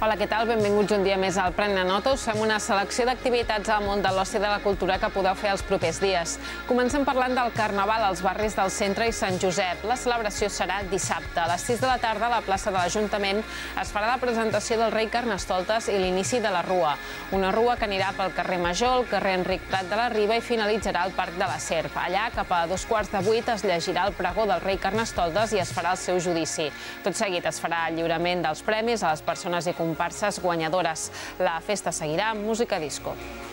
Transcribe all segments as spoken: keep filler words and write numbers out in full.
Hola, què tal? Benvinguts un dia més al Pren Nota. Us fem una selecció d'activitats al món de l'oci i de la cultura que podeu fer els propers dies. Comencem parlant del Carnaval als barris del Centre i Sant Josep. La celebració serà dissabte. A les sis de la tarda a la plaça de l'Ajuntament es farà la presentació del rei Carnestoltes i l'inici de la Rua. Una rua que anirà pel carrer Major, el carrer Enric Prat de la Riba i finalitzarà al Parc de la Serp. Allà, cap a dos quarts de vuit, es llegirà el pregó del rei Carnestoltes i es farà el seu judici. Tot seguit es farà el lliurament dels premis a les persones i comparses guanyadores. La festa seguirà amb música disco.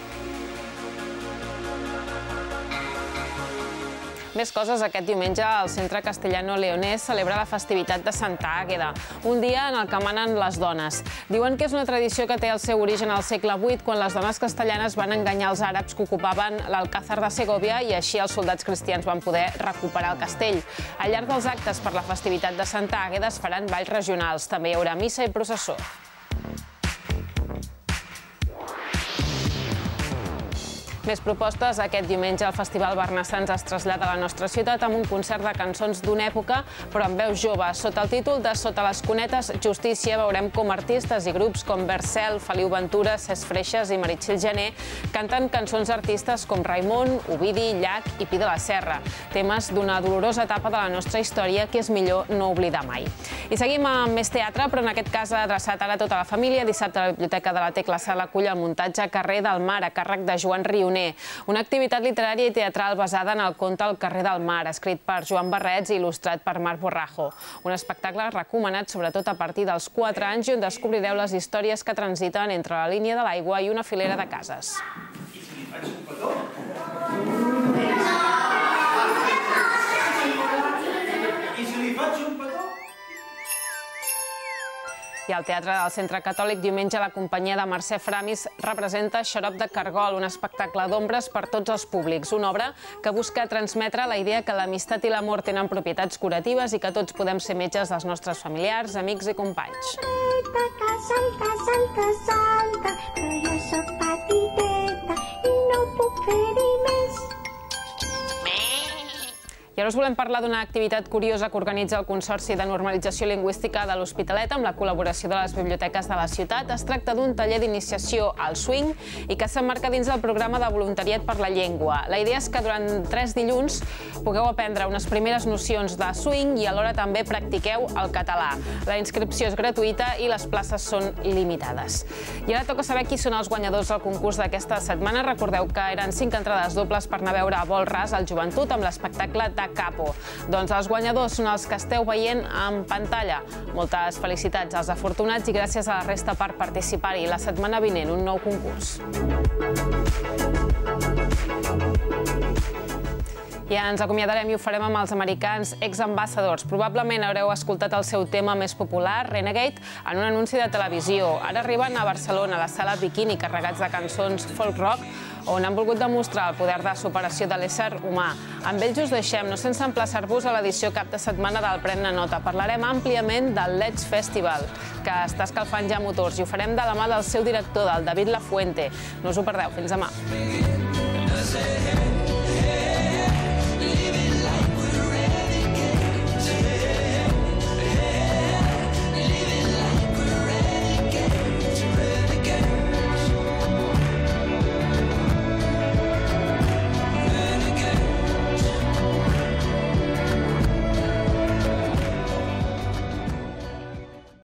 Més coses, aquest diumenge el Centre Castellano-Leonès celebra la festivitat de Santa Àgueda, un dia en el que manen les dones. Diuen que és una tradició que té el seu origen al segle vuit, quan les dones castellanes van enganyar els àrabs que ocupaven l'Alcázar de Segòvia i així els soldats cristians van poder recuperar el castell. Al llarg dels actes per la festivitat de Santa Àgueda es faran balls regionals. També hi haurà missa i processó. Més propostes. Aquest diumenge el Festival Barnassans es trasllada a la nostra ciutat amb un concert de cançons d'una època, però amb veus joves. Sota el títol de Sota les cunetes, Justícia, veurem com artistes i grups com Bercel, Feliu Ventura, Cesc Freixas i Meritxell Jané canten cançons d'artistes com Raimon, Ovidi, Llach i Pi de la Serra. Temes d'una dolorosa etapa de la nostra història que és millor no oblidar mai. I seguim amb més teatre, però en aquest cas adreçat ara a tota la família. Dissabte a la Biblioteca de la Tecla Sala acull el muntatge Carrer del Mar, a càrrec de Joan Riu. Una activitat literària i teatral basada en el conte El carrer del mar, escrit per Joan Barrets i il·lustrat per Marc Borrajo. Un espectacle recomanat sobretot a partir dels quatre anys i on descobrireu les històries que transiten entre la línia de l'aigua i una filera de cases. I al Teatre del Centre Catòlic, diumenge, la companyia de Mercè Framis representa Xarop de Cargol, un espectacle d'ombres per tots els públics. Una obra que busca transmetre la idea que l'amistat i l'amor tenen propietats curatives i que tots podem ser metges dels nostres familiars, amics i companys. Salta, salta, salta, però jo soc petiteta i no puc fer-hi més. I ara us volem parlar d'una activitat curiosa que organitza el Consorci de Normalització Lingüística de l'Hospitalet amb la col·laboració de les biblioteques de la ciutat. Es tracta d'un taller d'iniciació al swing i que s'emmarca dins del programa de voluntariat per la llengua. La idea és que durant tres dilluns pugueu aprendre unes primeres nocions de swing i alhora també practiqueu el català. La inscripció és gratuïta i les places són limitades. I ara toca saber qui són els guanyadors del concurs d'aquesta setmana. Recordeu que eren cinc entrades dobles per anar a veure a Vol Ras al Joventut amb l'espectacle de Capo. Doncs els guanyadors són els que esteu veient en pantalla. Moltes felicitats als afortunats i gràcies a la resta per participar-hi. La setmana vinent, un nou concurs. I ens acomiadarem i ho farem amb els americans Ex-Ambassadors. Probablement haureu escoltat el seu tema més popular, Renegade, en un anunci de televisió. Ara arriben a Barcelona, a la sala Bikini, carregats de cançons folk rock, on han volgut demostrar el poder de superació de l'ésser humà. Amb ells us deixem, no sense emplaçar-vos a l'edició cap de setmana del Pren Nota. Parlarem àmpliament del Let's Festival, que està escalfant ja motors, i ho farem de la mà del seu director, del David Lafuente. No us ho perdeu. Fins demà.